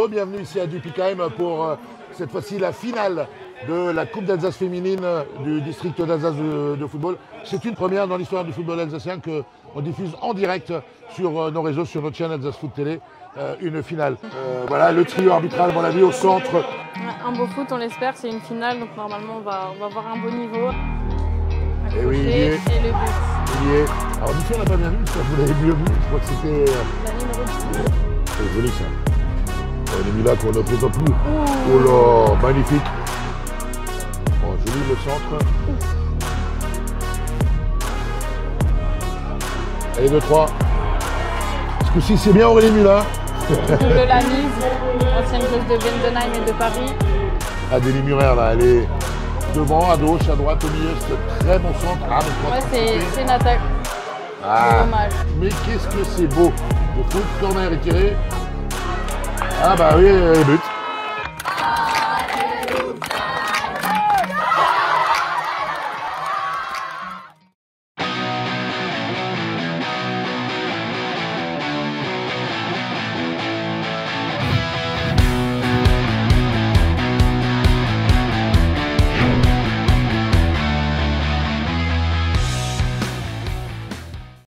Re-bienvenue ici à Dupikheim pour cette fois-ci la finale de la Coupe d'Alsace féminine du district d'Alsace de football. C'est une première dans l'histoire du football alsacien qu'on diffuse en direct sur nos réseaux, sur notre chaîne Alsace Foot Télé, une finale. Voilà le trio arbitral, à mon avis, au centre. Un beau foot, on l'espère, c'est une finale, donc normalement on va avoir un beau niveau. Et oui, il y est. Et le but. Il y est. Alors d'ici on n'a pas bien vu, parce que vous l'avez mieux vu, je crois que c'était... La numéro 10. C'est joli ça. On est mis là qu'on ne présente plus. Oh là, magnifique. Bon, joli le centre. Allez, 2-3. Ce coup-ci, c'est bien Aurélie Mula. De la mise, ancienne joueuse de Vendenheim et de Paris. Adélie Murer, là, elle est devant, à gauche, à droite, au milieu. C'est un très bon centre. Ah, ouais, c'est une attaque. Ah, dommage. mais qu'est-ce que c'est beau. Le foot, corner est tiré. Ah bah oui, but.